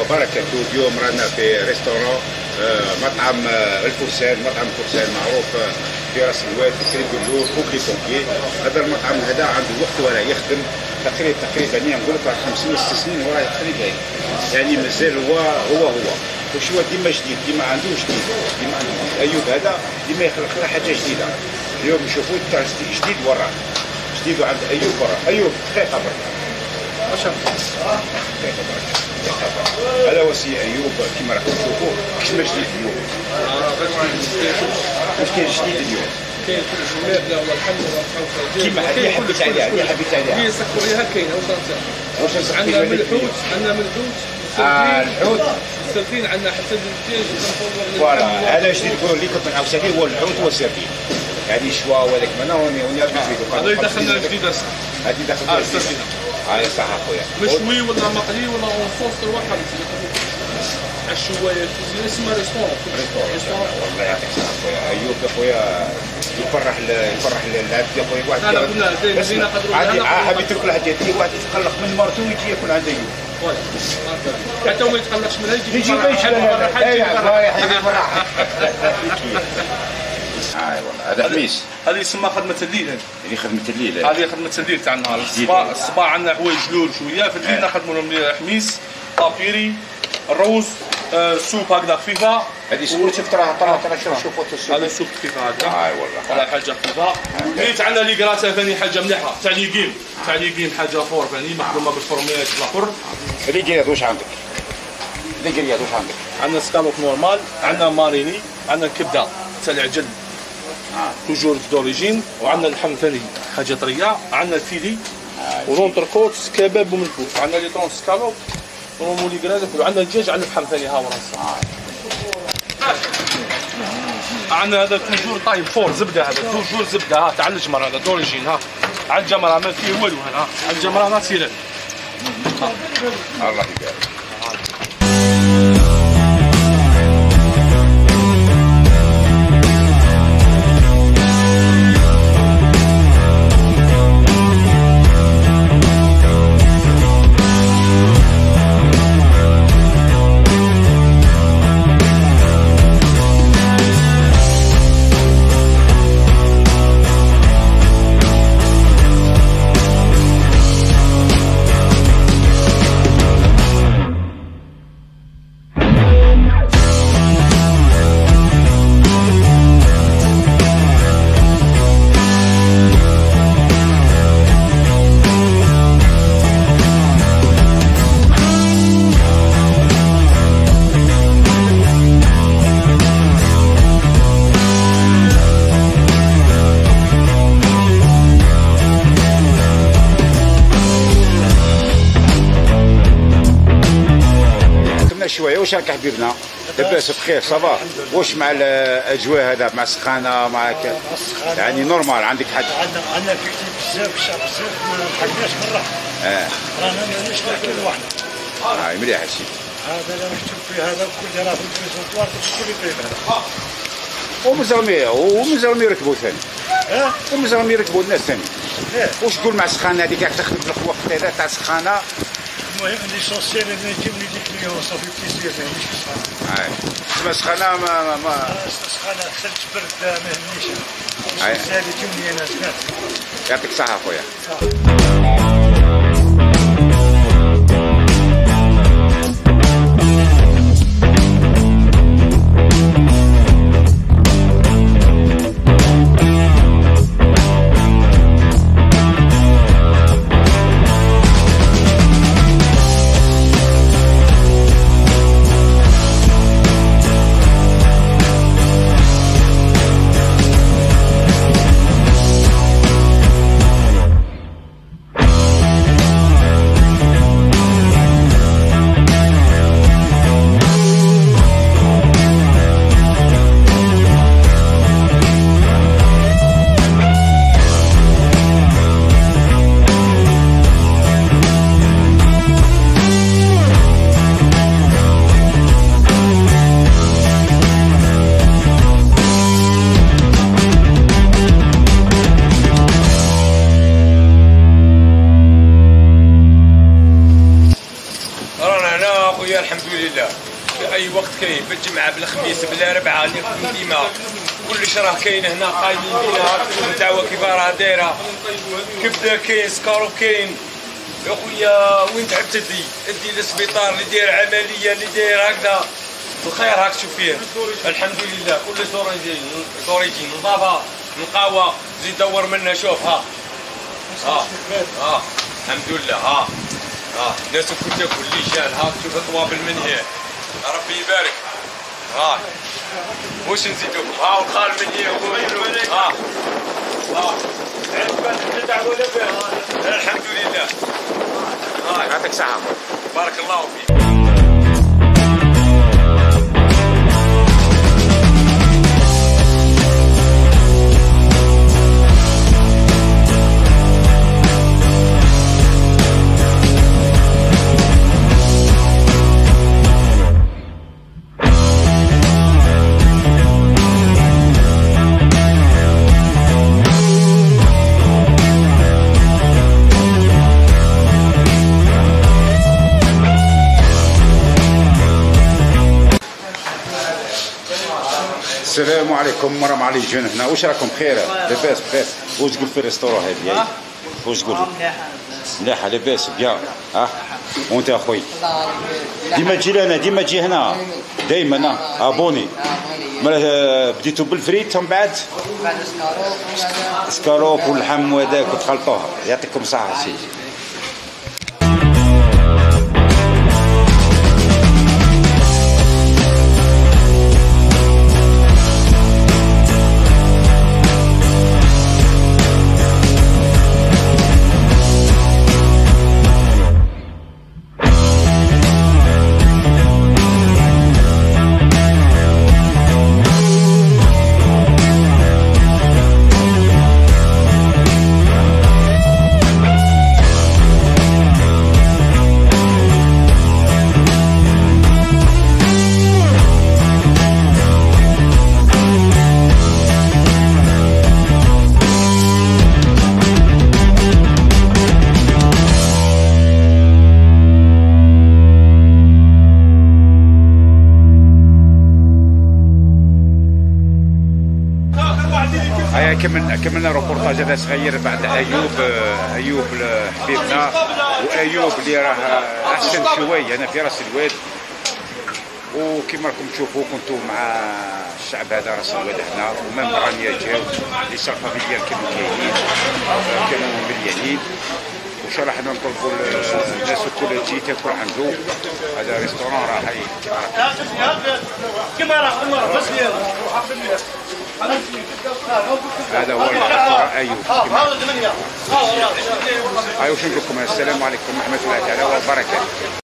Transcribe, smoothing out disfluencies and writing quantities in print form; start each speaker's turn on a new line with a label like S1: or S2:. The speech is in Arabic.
S1: وبركاته. اليوم رانا في ريستورون مطعم الفرسان، مطعم الفرسان معروف في راس الواد في كريب اللور فوق لي بومبيي. هذا المطعم هذا عنده وقت وراه يخدم تقريبا نقول لك 5 6 سنين وراه تقريبا، يعني مازال هو وش هو ديما جديد، ديما عنده جديد، ديما عنده ايوب هذا ديما يخلق لنا حاجه جديده. اليوم نشوفوا تاع جديد وراه جديد وعند ايوب وراه. ايوب دقيقه برك واش هذا وسي ايوب كما راكم تشوفوا كيما جديد اليوم. واش كاين جديد اليوم؟
S2: كاين كل جمال. لا والله الحمد لله.
S1: كيما هذه حبيت عليها، هذه حبيت عليها.
S2: هي سكريها كاينه واش نصح؟ عندنا ملحوت،
S1: الحوت
S2: السردين، عندنا حتى الدجاج.
S1: فوالا هذا جديد نقولوا لكم من عاوتاني هو الحوت والسردين، يعني شوا وهذاك منا وني
S2: هذا دخلنا جديد اصلا.
S1: هذه دخلنا
S2: السردين.
S1: صح اخويا.
S2: مشوي ولا مقلي ولا اون صوص الواحد على الشوايه اسمها ريستورون.
S1: والله يعطيك الصحه اخويا ايوب اخويا، يفرح العبد يا اخويا. واحد
S2: انا قلنا زين نقدروا
S1: حبيت تاكل حاجه دي واحد يتقلق من مرته ويجي ياكل عند ايوب.
S2: حتى هو ما يتقلقش منها، يجي
S1: يفرح. والله هذا حميس.
S2: هذه يسمى خدمة الليل.
S1: هذه خدمة الليل.
S2: هذه خدمة الليل تاع النهار. الصباح عندنا حوايج لول شوية، في الليل نخدموا لهم حميس، طابيري، الروز، سوب هكذا خفيفة.
S1: هذه سوب شفت راه شوفوا السوب.
S2: هذا سوب خفيفة هكذا.
S1: والله.
S2: حاجة خفيفة. ميت عندنا لي كراتا ثاني حاجة مليحة، تاع ليغيم حاجة فور ثاني مخدومة بالفورميات الآخر.
S1: هذه جريات واش عندك؟
S2: عندنا سكالوب نورمال، عندنا ماريني، عندنا كبدة تاع العجل. توجور دوريجين، وعندنا اللحم ثاني حاجه طريه، عندنا الفيلي ولونتركوت كباب وملفوف، عندنا لي طون سكالوب ومولي كرادك، وعندنا الدجاج على اللحم ثاني ها وراه. عندنا هذا توجور طايب فور زبده، هذا توجور زبده ها تاع الجمر، هذا دوريجين ها على الجمره ما فيه والو هنا، على الجمره ناتيرال.
S1: الله يبارك. شويه واش راك حبيبنا؟ لاباس بخير صباح؟ واش مع الاجواء هذا مع السخانه معك؟ يعني نورمال عندك حاجه؟
S3: عندنا في بزاف الشعب بزاف ما لحقناش من راحه. رانا ماناش ناكلوا وحنا.
S1: مليح هادشي.
S3: هذا اللي مكتوب فيه هذا كل راه في البريزونطوار كل يطيب.
S1: ومازال يركبوا ثاني. ومازال يركبوا الناس ثاني. واش تقول مع السخانه هذيك راك تخدم في الوقت هذا تاع السخانه؟
S3: المهم ليسونسيال انا يجيبني دي كليون صافي بليزير ماهيش السخانه.
S1: تسمى السخانه
S3: السخانه ثلج برد ما يهمنيش. سالي يجوني انا سمعت.
S1: يعطيك الصحه اخويا.
S4: وقت كاين بالجمعه بالخميس بالاربعاء اللي نخدم ديما كلش راه كاين هنا قايمين بينا نتاعو كيف راه دايره كبده كاين سكارو كاين يا خويا وين تعب تدي للسبيطار اللي داير عمليه اللي داير هكذا الخير هاك تشوف فيه الحمد لله كل دوريجين نظافه نقاوه زيد دور منا شوف ها الحمد لله ها الناس كل تاكل ليجان ها تشوف الطوابل من هنا ربي يبارك واش نزيدو والخال من هنا الحمد لله
S1: يعطيك الصحة
S4: بارك الله فيك.
S1: السلام عليكم مرام علي جون هنا. واش راكم بخير؟ لاباس بخير؟ واش تقول في الريستورون هذه؟ واش تقول؟ مليحه لاباس بيان وانت اخوي ديما تجي لنا ديما تجي هنا دائما ابوني بديتوا بالفريت ومن بعد سكاروب واللحم وهذاك وتخلطوها. يعطيكم الصحه سيدي. كملنا روبورتاج هذا صغير بعد ايوب حبيبنا وايوب اللي راه احسن شويه هنا في راس الواد. وكما راكم تشوفوا كنتوا مع الشعب هذا راس الواد هنا ومن برانيا جاو لي صافافيليا كانوا كاينين كانوا مليانين. وان شاء الله حنا نطلبوا الناس الكل تجي تاكل عنده. هذا ريستورون راه كما راه بس هذا هو ايوب. ايوه شنو نقول لكم السلام عليكم ورحمه الله تعالى وبركاته.